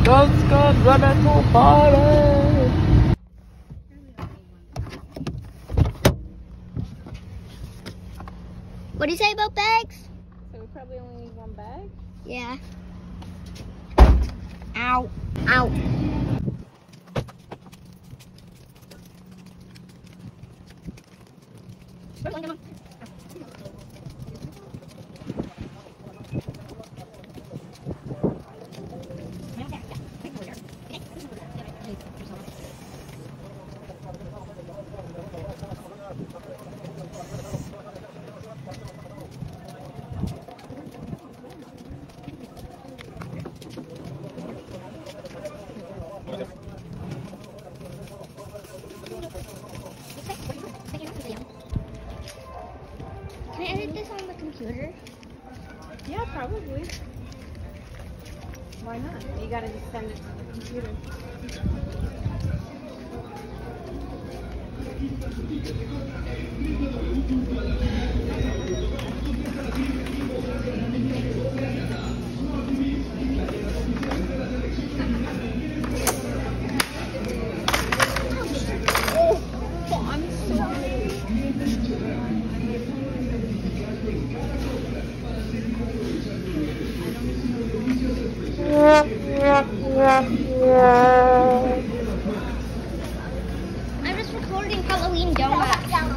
Let's go radical party! What do you say about bags? So we probably only need one bag? Yeah. Ow. Ow. Come on. Can I edit this on the computer? Yeah, probably. Why not? You gotta just send it to the computer. Oh, I'm sorry. I'm just recording Halloween donuts.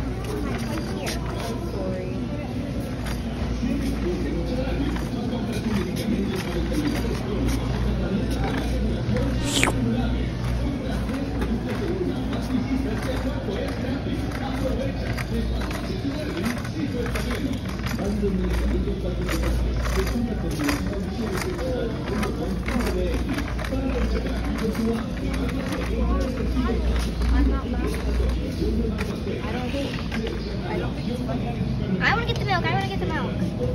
I want to get the milk. I want to get the milk.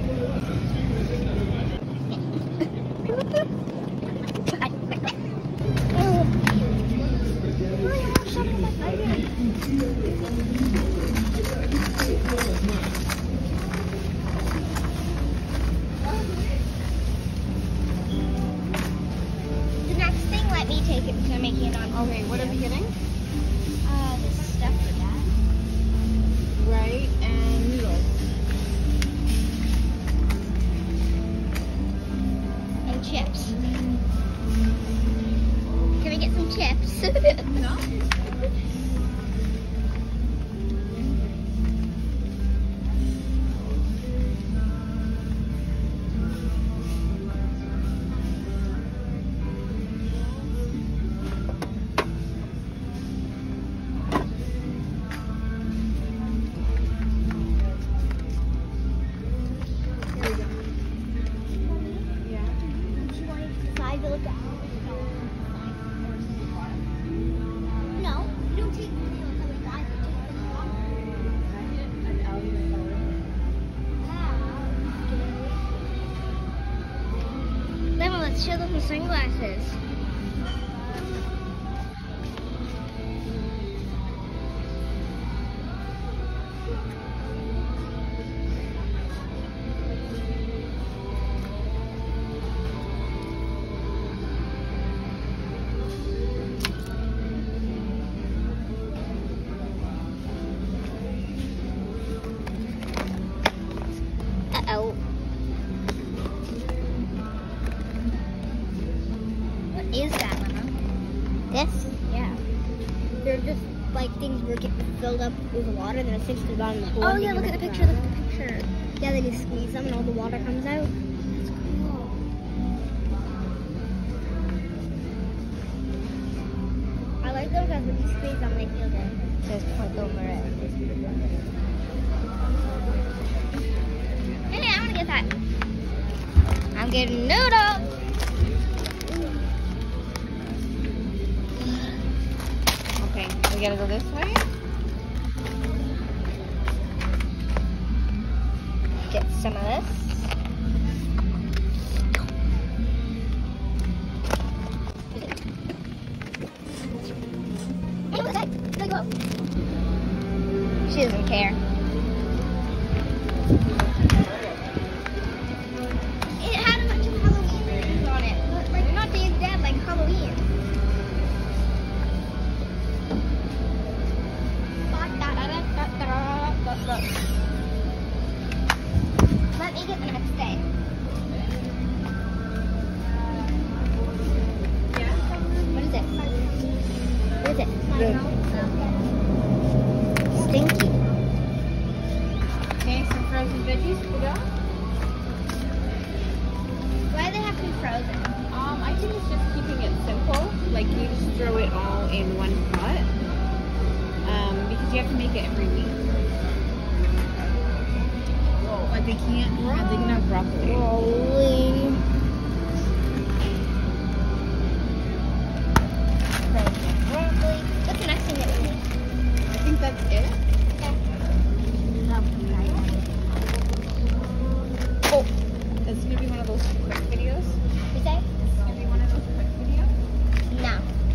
The next thing, let me take it because I'm making it on. Okay, what are we getting? This stuff for Dad. Right, and noodles. And chips. Can we get some chips? No? No, you don't take the meals that we buy. Lemon, let's show them the sunglasses. Uh-oh. What is that, Mama? This? Yeah. They're just like things were getting filled up with water and then it sticks to the bottom of the bowl. Oh yeah, look at the picture, look at the picture. Yeah, they just squeeze them and all the water comes out. That's cool. I like them because when you squeeze them, they feel good. Just put over it. Hey, I want to get that. I'm getting noodles. Okay, we gotta go this way? Get some of this. She doesn't care. It had a bunch of Halloween things on it. Like not Dave's Dad, like Halloween. Stinky. Okay, some frozen veggies for the dog. Why do they have to be frozen? I think it's just keeping it simple. Like you just throw it all in one pot. Because you have to make it every week. But they can have broccoli. Holy. Broccoli. What's the next thing that we need? I think that's it. Oh, It's gonna be one of those quick videos. you say? It's gonna be one of those quick videos. No.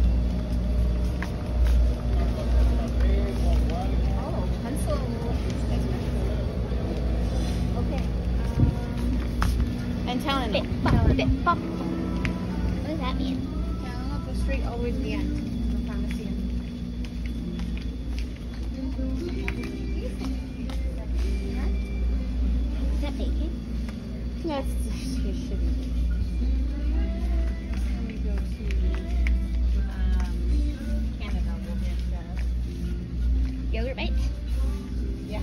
Oh, pencil. Okay. And Tylenol. Bit pop, bit pop. What does that mean? Tylenol goes straight all the way to the end. The pharmacy. Is that bacon? That's shitty. When we go to Canada, we'll get Yogurt bites? yeah.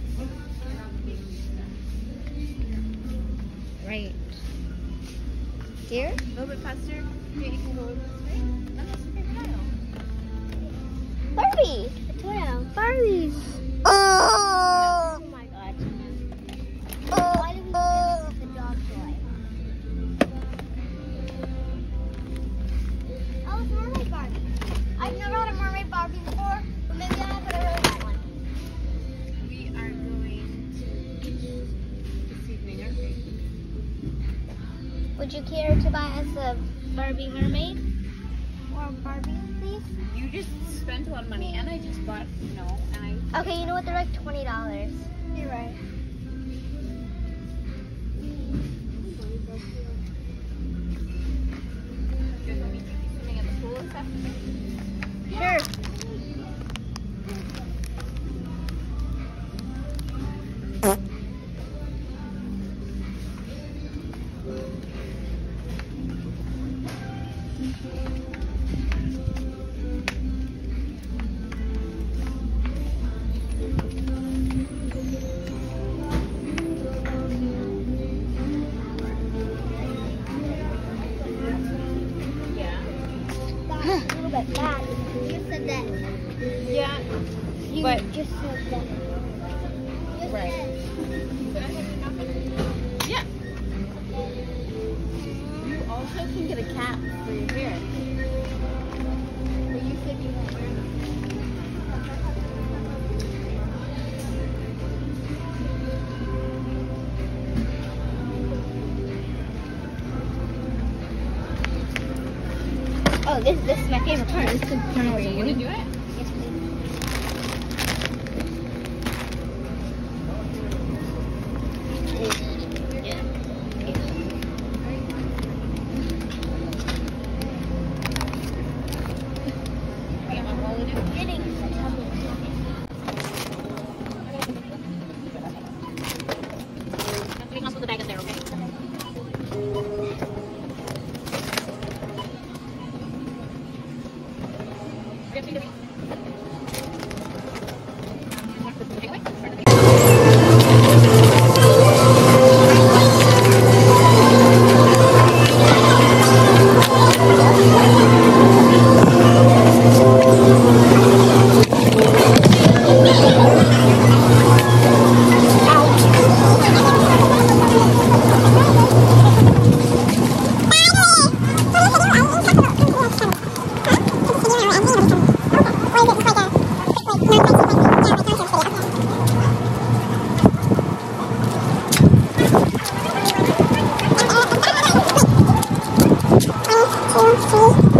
Right. Here? A little bit faster. Yeah, you can go this way. That's a big pile. Barbie! A toy. Barbies! Oh my god. Why did we do this with the dog toy? Oh, it's a mermaid Barbie. I've never had a mermaid Barbie before, but maybe I have, but I really want one. We are going to the beach this evening, aren't we? Would you care to buy us a Barbie mermaid? Or a Barbie, please? You just spent a lot of money, and I just bought, and I. Okay, you know what? They're like $20. You're right. You're going to be swimming at the pool this afternoon? Sure. Yeah. That's a little bit bad. You said that. Yeah. You But- just said that. Just Right. said. Yeah. You also can get a cap for your hair. But you said you won't wear them. Oh, this is my favorite part. This could turn over Are you you. going to do it? Yes, please. Yeah. I got my wallet in. Getting the tummy. Nothing else with the bag up there, okay? Two, three.